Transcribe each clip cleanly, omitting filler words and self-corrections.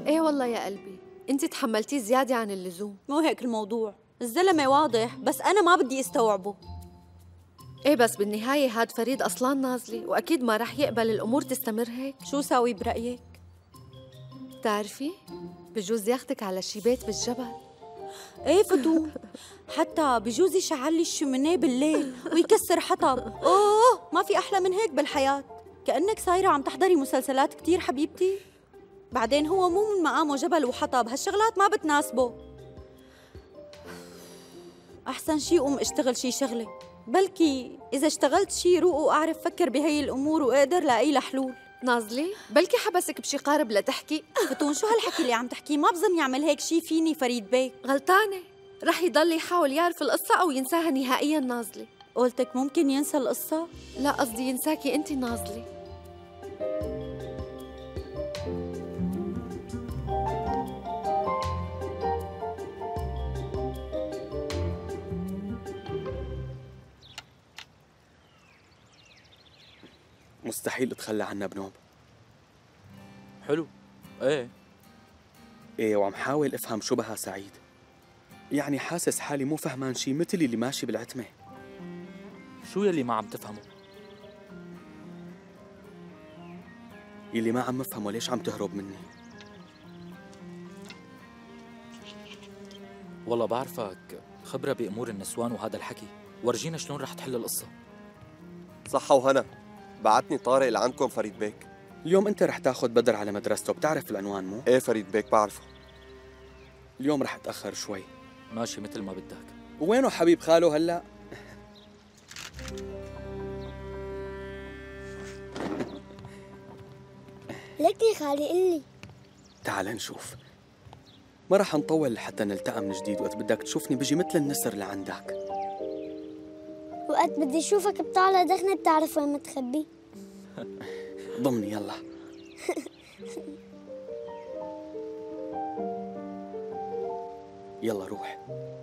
ايه والله يا قلبي، انت تحملتيه زيادة عن اللزوم. مو هيك الموضوع، الزلمة واضح بس أنا ما بدي استوعبه. ايه بس بالنهاية هاد فريد أصلاً نازلي، وأكيد ما رح يقبل الأمور تستمر هيك. شو ساوي برأيك؟ بتعرفي؟ بجوز ياخدك على شي بيت بالجبل. ايه فتون، حتى بجوز يشعل لي الشمنيه بالليل ويكسر حطب. اوه ما في احلى من هيك بالحياه. كأنك صايره عم تحضري مسلسلات كتير حبيبتي. بعدين هو مو من مقامه جبل وحطب، هالشغلات ما بتناسبه. احسن شي قوم اشتغل شي شغله، بلكي اذا اشتغلت شي روق واعرف فكر بهي الامور واقدر لاقي لها حلول. نازلي بلكي حبسك بشي قارب لتحكي. فتون شو هالحكي اللي عم تحكيه؟ ما بظن يعمل هيك شي فيني فريد بيك. غلطانة، رح يضل يحاول يعرف القصة أو ينساها نهائياً. نازلي قولتك ممكن ينسى القصة؟ لا، قصدي ينساكي أنت نازلي. مستحيل اتخلى عنها بنوب. حلو. ايه وعم حاول افهم شو بها سعيد. يعني حاسس حالي مو فهمان شي مثل اللي ماشي بالعتمة. شو يلي ما عم تفهمه؟ يلي ما عم افهمه ليش عم تهرب مني. والله بعرفك خبرة بأمور النسوان وهذا الحكي، ورجينا شلون رح تحل القصة. صحة وهنا، بعتني طارق لعندكم فريد بيك. اليوم انت رح تاخد بدر على مدرسته، بتعرف العنوان مو؟ ايه فريد بيك بعرفه. اليوم رح اتأخر شوي. ماشي مثل ما بدك. وينه حبيب خاله هلأ؟ لك يا خالي قلي. تعال نشوف. ما رح نطول لحتى نلتقى من جديد، وقت بدك تشوفني بجي مثل النسر لعندك. وقت بدي اشوفك بطالع دخنة بتعرف وين متخبي. ضمني يلا. يلا روح.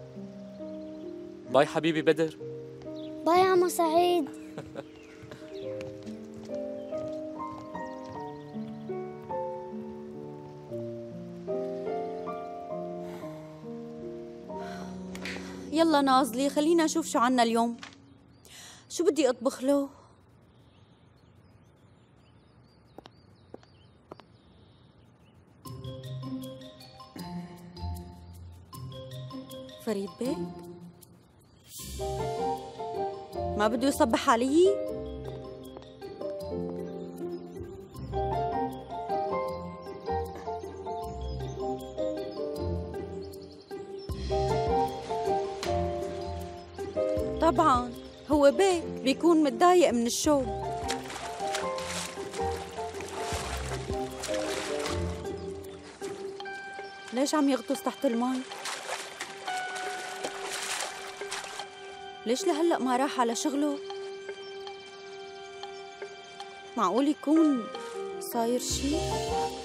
باي حبيبي بدر. باي عمو سعيد. يلا نازلي خلينا نشوف شو عنا اليوم. شو بدي اطبخ له؟ فريد بيك ما بده يصبح علي؟ طبعا هو بيك بيكون متضايق من الشغل. ليش عم يغطس تحت المي؟ ليش لهلأ ما راح على شغله؟ معقول يكون صاير شي؟